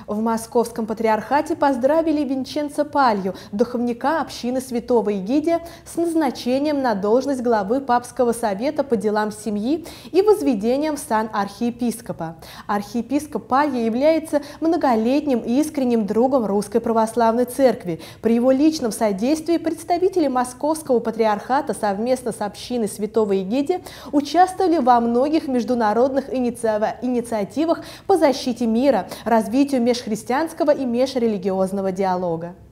В Московском патриархате поздравили Винченцо Палью, духовника общины Святого Эгидия, с назначением на должность главы Папского совета по делам семьи и возведением в сан архиепископа. Архиепископ Палья является многолетним и искренним другом Русской Православной Церкви. При его личном содействии представители Московского патриархата совместно с общиной Святого Эгидия участвовали во многих международных инициативах по защите мира, развитию межхристианского и межрелигиозного диалога.